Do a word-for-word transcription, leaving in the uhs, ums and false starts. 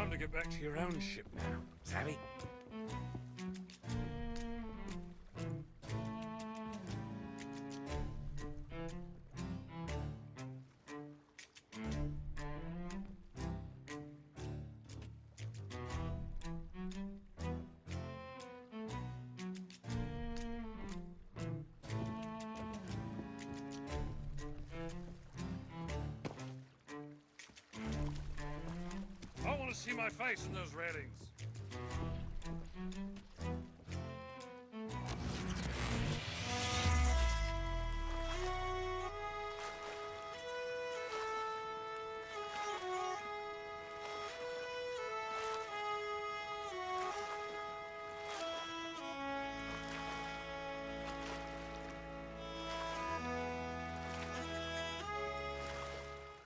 time to get back to your own ship now, savvy? I want to see my face in those ratings.